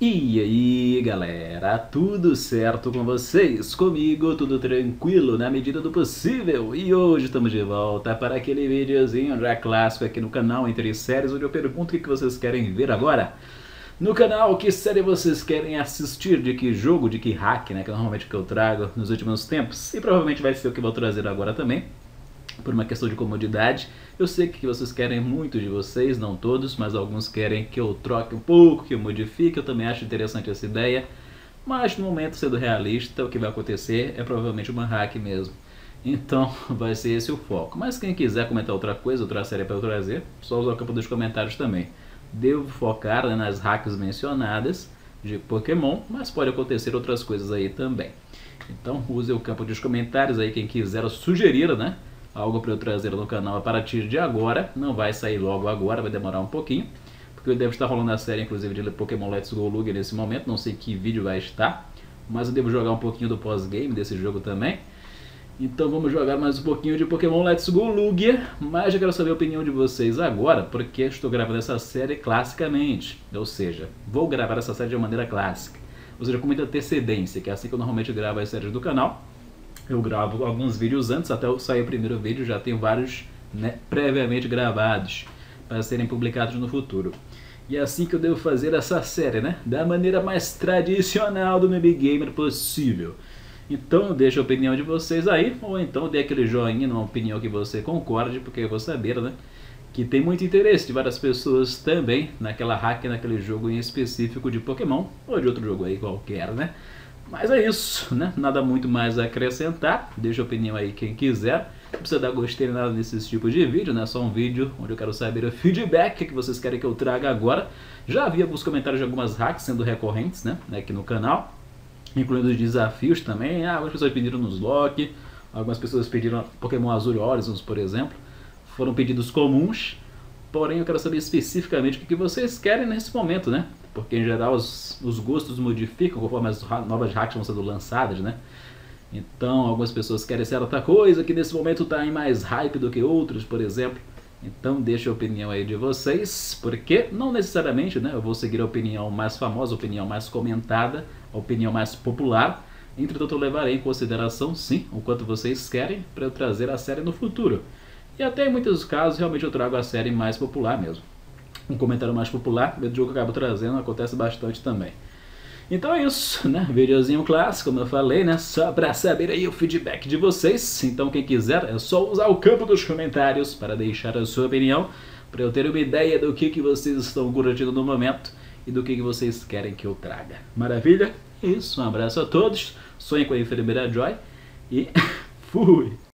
E aí galera, tudo certo com vocês? Comigo tudo tranquilo na medida do possível. E hoje estamos de volta para aquele videozinho já clássico aqui no canal Entre Séries, onde eu pergunto o que vocês querem ver agora. No canal, que série vocês querem assistir, de que jogo, de que hack, né, que é normalmente o que eu trago nos últimos tempos. E provavelmente vai ser o que eu vou trazer agora também, por uma questão de comodidade. Eu sei que vocês querem muito de vocês, não todos, mas alguns querem que eu troque um pouco, que eu modifique. Eu também acho interessante essa ideia, mas no momento, sendo realista, o que vai acontecer é provavelmente uma hack mesmo. Então vai ser esse o foco. Mas quem quiser comentar outra coisa, outra série para eu trazer, só usar o campo dos comentários também. Devo focar, né, nas hacks mencionadas de Pokémon, mas pode acontecer outras coisas aí também. Então use o campo dos comentários aí, quem quiser sugerir, né, algo para eu trazer no canal a partir de agora. Não vai sair logo agora, vai demorar um pouquinho, porque eu devo estar rolando a série inclusive de Pokémon Let's Go Lugia nesse momento. Não sei que vídeo vai estar, mas eu devo jogar um pouquinho do pós-game desse jogo também. Então vamos jogar mais um pouquinho de Pokémon Let's Go Lugia, mas eu quero saber a opinião de vocês agora, porque estou gravando essa série classicamente, ou seja, vou gravar essa série de uma maneira clássica, ou seja, com muita antecedência, que é assim que eu normalmente gravo as séries do canal. Eu gravo alguns vídeos antes, até eu sair o primeiro vídeo, já tenho vários, né, previamente gravados, para serem publicados no futuro. E é assim que eu devo fazer essa série, né, da maneira mais tradicional do Noob Gamer possível. Então deixa a opinião de vocês aí, ou então dê aquele joinha numa opinião que você concorde, porque eu vou saber, né, que tem muito interesse de várias pessoas também naquela hack, naquele jogo em específico de Pokémon, ou de outro jogo aí qualquer, né. Mas é isso, né? Nada muito mais a acrescentar. Deixa a opinião aí quem quiser. Não precisa dar gostei nem nada nesses tipos de vídeo, né? Só um vídeo onde eu quero saber o feedback que vocês querem que eu traga agora. Já vi alguns comentários de algumas hacks sendo recorrentes, né, aqui no canal, incluindo os desafios também. Algumas pessoas pediram nos Loki, algumas pessoas pediram Pokémon Azul e Horizons, por exemplo. Foram pedidos comuns, porém eu quero saber especificamente o que vocês querem nesse momento, né? Porque em geral os gostos modificam conforme as novas hacks vão sendo lançadas, né? Então algumas pessoas querem certa coisa que nesse momento está em mais hype do que outros, por exemplo. Então deixa a opinião aí de vocês, porque não necessariamente, né, eu vou seguir a opinião mais famosa, a opinião mais comentada, a opinião mais popular. Entretanto eu levarei em consideração sim o quanto vocês querem para eu trazer a série no futuro. E até em muitos casos realmente eu trago a série mais popular mesmo. Um comentário mais popular, o jogo que eu acabo trazendo, acontece bastante também. Então é isso, né? Videozinho clássico, como eu falei, né? Só pra saber aí o feedback de vocês. Então quem quiser é só usar o campo dos comentários para deixar a sua opinião, para eu ter uma ideia do que vocês estão curtindo no momento e do que vocês querem que eu traga. Maravilha? É isso, um abraço a todos, sonhem com a enfermeira Joy e fui!